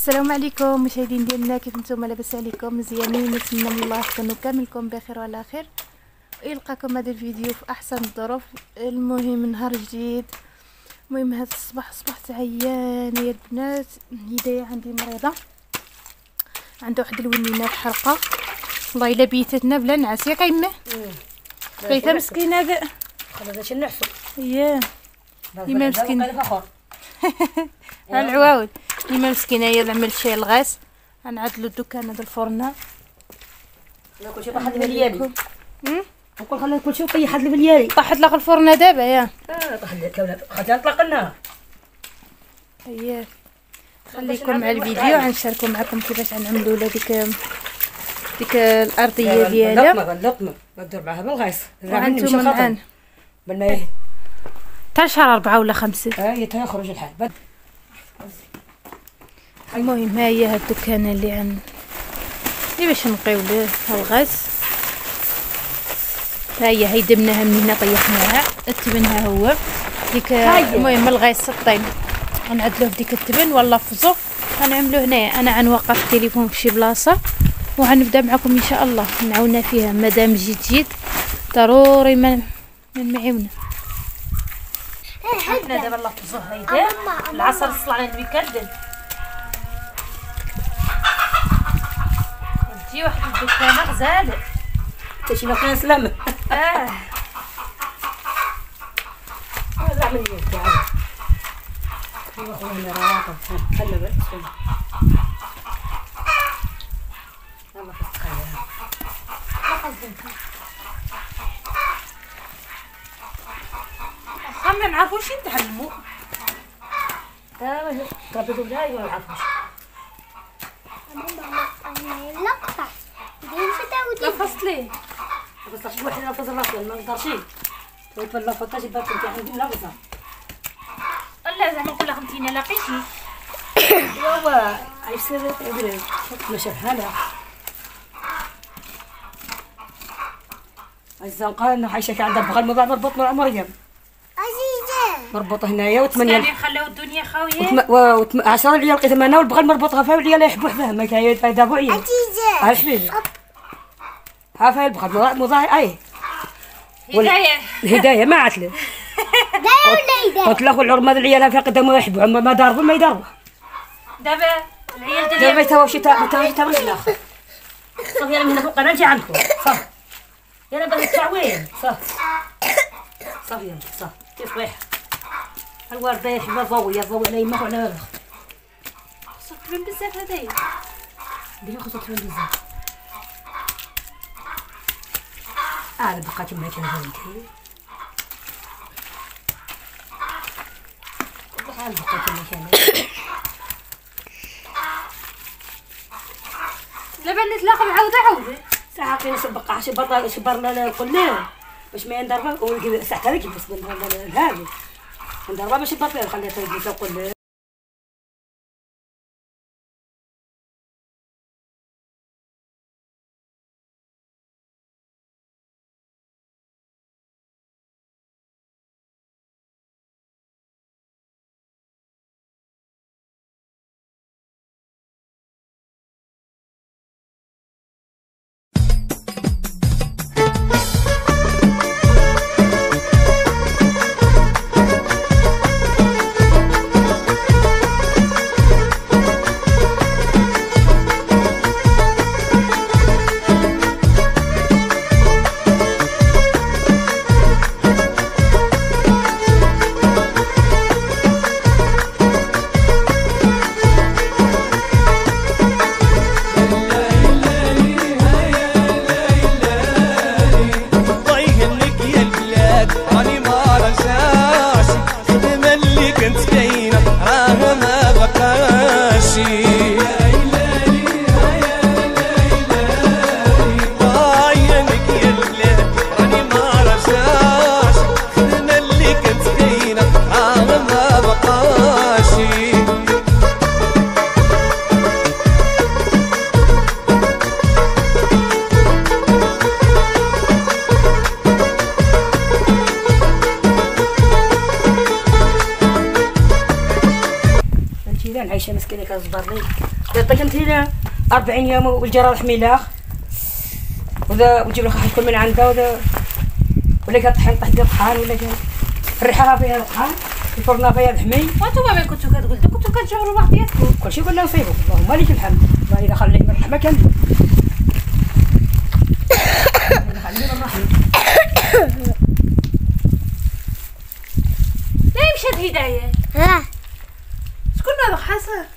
السلام عليكم مشاهدين ديالنا، كيف نتوما؟ لاباس عليكم؟ مزيانين؟ نتمنى من الله تكونوا كاملكم بخير وعلى خير، ويلقاكم هذا الفيديو في احسن الظروف. المهم نهار جديد. المهم هذا الصباح صبحت عيانه يا البنات. هدايا عندي مريضه، عنده واحد الونينه في الحلقه، والله الا بيتتنا بلا نعاس ياك يما. بقيتها مسكينه هذا خلاص نعسو ياه يما مسكينه العواود. يما مسكينه هي اللي عملت شي الغاس. غنعدلو الدكان هذا الفرن. ناكل شي طاحت لي باليالي. نقول خلينا ناكل شي وطيحت لي باليالي. طاحت لك الفرن دابا يا طاحت لي كاولا خاطر نطلق النار. اييه خليكم مع الفيديو، غنشاركوا معكم كيفاش غنعملوا له ديك الارضيه ديالها. اللقمه غدير معاها بالغاس. وانتم معانا بالماء تا شهر 4 ولا 5. هي تا يخرج الحال. المهم ها هي هاد الدكانه اللي باش نقيو له الغاز. ها هي دبناها من هنا، طيحناها، التبن ها هو ديك. المهم الغاز الطين غنعدلوه في ديك التبن ولا فزو غنعملو هنايا. انا غنوقف التليفون في شي بلاصه وغنبدا معكم ان شاء الله نعاونا فيها. مادام جيت ضروري من معيونا. حنا دابا الله فزو هايدا العصر الصلاه المكدل. تجي واحد الدكانه غزاله تشي ناكل سلامه. زعما لي تعال ايوا خويا راقب خلى بس يلا تسخيها ما قصدك ما نعرفوش نتعلموا. تربي بلاي ولا نعرفوش. لقطة دين فتاودي فصلي بس شي واحد نفز راسه ما نقدرش ولا فطاش بارك انت عندي لابسه. لا زعما نقول لك انتينا لاقيتي ايوا عيسى ابرد ماشي بحالها. الزنقه عايشه عندها بغل مضاع مربوط مع مريم عزيزة مربوط هنايا و8 يعني خلاو الدنيا خاويه. 10 عيال لقيتهم انا والبغل مربوطها فيها والعيال يحبوا حداها ما كيدابوا عيال. عزيزة عارف ليه ها فيها البغل مضاع اي الهدايه ما عتله. لا ولا قلت له العرم هذا العيال فيها قدام ما يحبوا ما داروا ما يداروا. دابا العيال دابا ما يتواوش تا رجل اخر. صافي يلا من هنا فوق انا نجي عندكم صافي. يلا باغي التعوين صافي صافي يلا صافي تصويح الورده يحبها ضوي على يمك وعلى هذا. خصك تبان بزاف هدايا. ديما خصك تبان بزاف. انا بقات معاك هذا بحال بقات معاك دابا نتلاقى عاودة ساعه كاين سبقه شي بطل شي برنا كلنا باش ما يندربها ساعه هذيك بس هذه ندربها باش يبطل خليها تجلس وكل كذا عايشه مسكينه كتصبر لي يعطيك انت هنا 40 يوم والجراح ميلاخ وذا وتجيب لك حيكون من عنده وذا ولا كطحن طحن طحان ولا الريحه فيها طحان الفرن فيها الحمي. وانتم ما كنتوا كتقولوا كنتوا كتجبروا بعضياتكم كل شيء قلنا نصيبوا اللهم لك الحمد. الله اذا خليك من الرحمه كان خلينا الرحمه. لا مشات هدايه شكون هذا حسن؟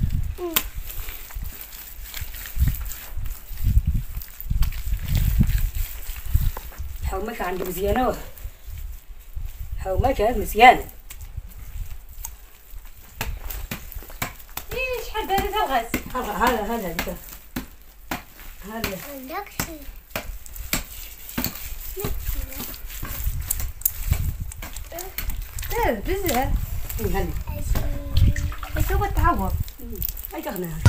حومه كان عنده مزيانه حومه كانت مزيانه. شحال دارت الغاز؟ هذا دار بزاف هذا سوى تعوض. هاي تغناها.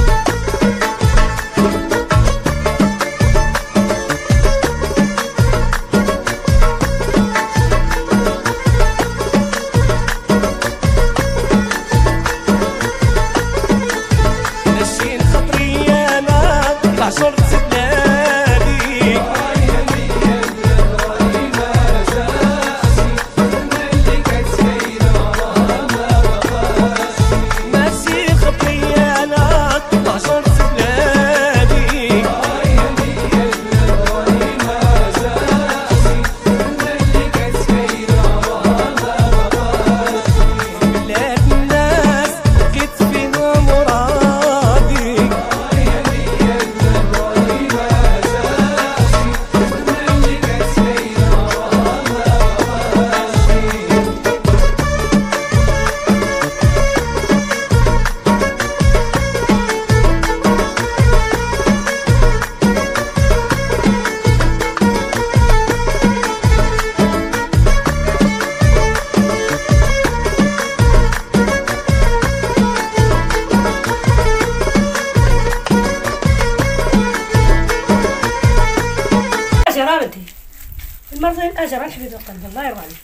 المرضين اجر الحبيب القلب الله يرضى عليك.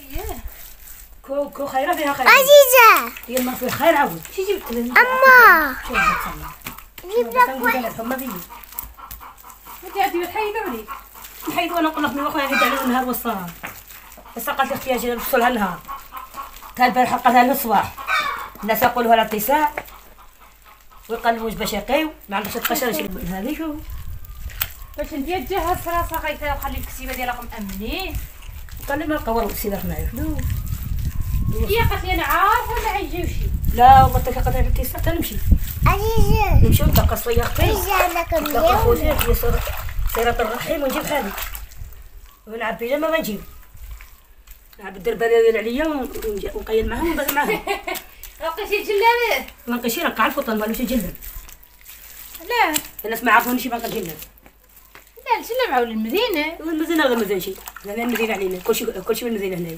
كو خيره فيها خير. عزيزة هي المرض فيها خير عود. شي جبت لك؟ أما جيب لك واحد ثم ذي. انت عادي بتحيدوا لي. نحيد وانا نقول لك من اخويا قد على النهار والصباح. بس قالت اختي اجي نفصلها النهار. قال البارحه قالها الصباح. الناس يقولوا لها اتصال ويقلبوا باش يقيو ما عندكش تقشر شي هذيك. باش انت تجهز راسها خايفه وخلي الكسيبه ديالكم امنين. قال لي ما قور السيده معايا. هي قالت لي انا عارفه ما عيجيوشي. لا والله تلقى قدر الاتصال تنمشي. عزيزة نمشيو نتلقى صويا اختي. لك نتلقى خوتي في صيرة الرحيم ونجيب حالي. ونلعب بيجامه ما نجيب. نلعب الدربانه ديال عليا ونقيل معاهم ونبات معاهم. لقيتي الجلابات؟ ما نقيشي نقع الفطن مالوش يجلب. لا الناس ما عرفونيش باقا نجلب. لا الجلاب عاود المدينه. المدينه ولا مازال لان المدينه علينا كلشي من المدينه هنايا.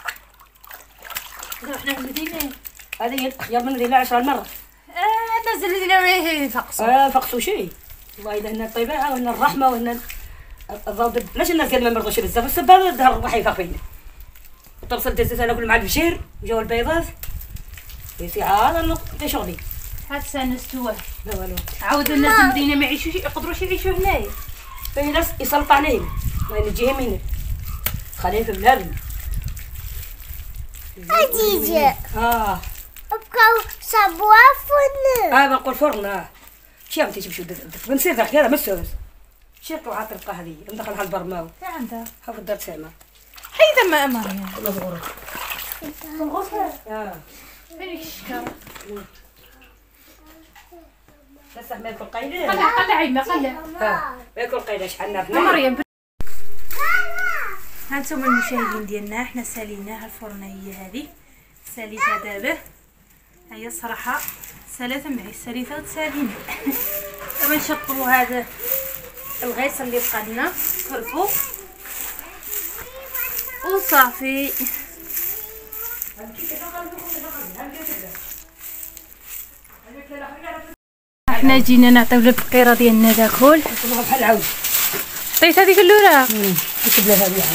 رحنا المدينه. هذه خيار من المدينه 10 مرات. الناس المدينه ما يفقسوا. فقسوا شي. والله الا هنا الطيبه وهنا الرحمه وهنا الضوء. علاش الناس قال ما مرضوش بزاف السبب الدهر وحيفا فينا. وطرسلت الزيت انا كل مع البشير وجاو البيضات. يا هذا في شغلي. حتى نستوى. لا والو. عاودوا الناس المدينه ما يعيشوش يقدروش يعيشوا هنايا. في ناس يسلط عليهم ما يجيهم هنا. خليهم في بلادهم. عزيزة بقاو صبوا فرن. بنقول فرن. شي عم تجيب شو بنصير ذاك هذا مسوس. شرط وعاط القه هذه ندخلها البرماو. تا عندها. هاك الدار سامه. حيدا ما مريم. والله صغيره. غوصها. فين الشكر؟ بس ما ياكل قيله. قلع عيما قلع. ما ياكل قيله شحال نافنا. مريم. هانتوما المشاهدين ديالنا حنا ساليناها الفرنيه هذه ساليتها دابا. هي الصراحه سالات معي ساليتها وتسالينا. دابا نشطبوا هذا الغيص اللي بقى لنا كرفو وصافي. حنا جينا نعطيو الفقيره ديالنا داكل. بحال العود. عطيت هذيك اللوره. كتب لها هذه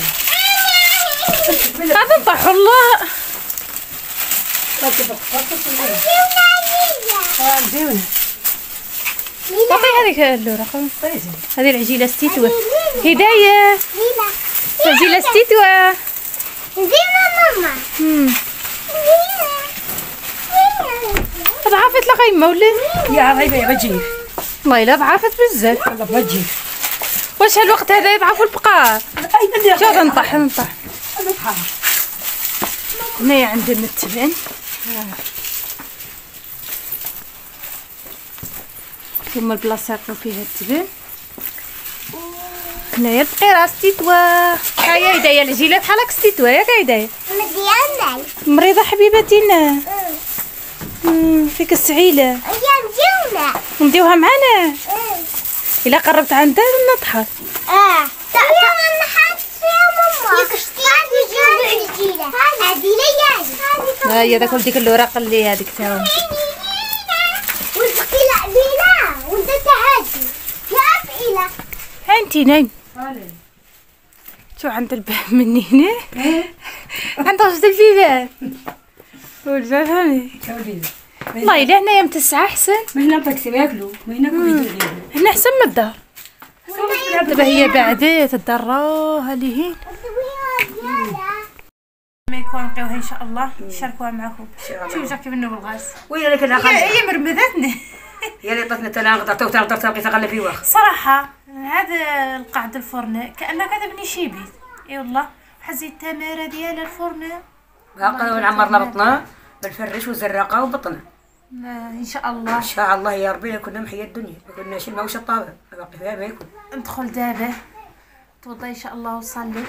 هذا طاح الله. مزيونه. عطي هذيك اللورة. هذه العجيلة ستيتوة. هداية. عجيلة ستيتوة. زينة ماما. ضعفت لقيمة ولا؟ يا غايبة بجيب. والله إلا ضعفت بزاف. والله بجيب. واش هالوقت هذا يضعفوا البقار؟ شوف نطح. هنايا عندنا التبن. ثم البلاصه يقرو فيها التبن. هنايا البقيره ستيتوا. هيا هدايا العجيله بحالك ستيتوا ياك هدايا. مزيانة. مريضه حبيبتنا. فيك السعيله. يا مزيونة. نديوها معانا. الا قربت عندها نضحك. يا ماما حاسة يا ماما. هذه جديدة. هذه ليالي. هيا داك ولديك الوراق اللي هذيك تاهم. والبقيلة قبيلة. ولدت هادي. يا أبقيلة. انتي نايم. شو عند الباب مني هنا؟ عند وسط البيبان. والباب هاني. والله إلا هنايا متسعة أحسن. من هنا بكسي ياكلوا. من هنا كل هنا أحسن من الدار. دابا هي بعدات الدار راها لهين. ما يكون نلقاوها إن شاء الله نشاركوها معكم. شوفوا جا كيف منو بالغاز. وين اللي كنا هي مرمدتنا. يا اللي عطتنا تناقض تو بقيت اغلى في واخ. صراحة هذا القعد الفرن كأنه كذا بني شيبيت. اي والله حزي التمارة ديال الفرن. باقي نعمرنا بطنا بالفرش والزراقه وبطنا. ان شاء الله. ان شاء الله يا ربي كنا محيا الدنيا ما كناش الماوش الطابع باقي فيها ما يكون. ندخل دابا توضى ان شاء الله وصلي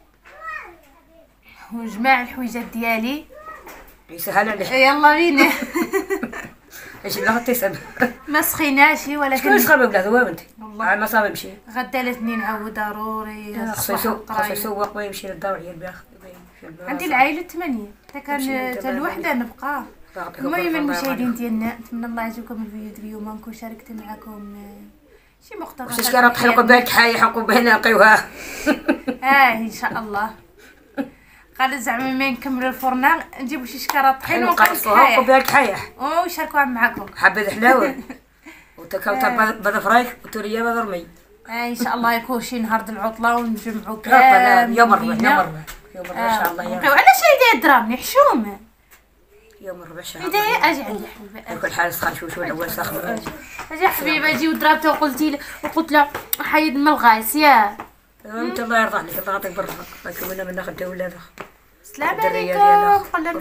وجماع الحويجات ديالي. يسهل عليك. يلا بينا. ايش اللي غتسال؟ ما سخيناش ولكن شكون يسخر بلا هو بنتي؟ والله ما صاب يمشي. غدا الاثنين نعاود ضروري. خصو يسوق ويمشي للدار عيال باخ. عندي العائله 8 حتى كان حتى الوحده نبقى. المهم المشاهدين ديالنا نتمنى الله يعجبكم الفيديو ديال اليوم نكون شاركت معكم شي مقتطفات. واش كرا طحنوا بالك حايح عقب هنا نلقيوها. ان شاء الله. قال زعما ما نكملوا الفرن نجيبوا شي شكاره طحين ونقصوها عقب بالك حايح ونشاركوها معكم. حبه حلاوه وتكاوتر بدا فرايك وتوريه بدا رمي. ان شاء الله يكون شي نهار العطله ونجمعوا كامل يوم الربع ان شاء الله. نبقيو على شي ديال الدراهم حشومه يوم الربع شهر. هدايا اجي عندي حبيبه. كل حال سخن شوي الاول ساخن. اجي حبيبه اجي وضربته وقلت له حيد من الغاس يا انت الله يرضى عليك الله يعطيك بالرفق. راكم منا خداو ولادك. السلام عليكم.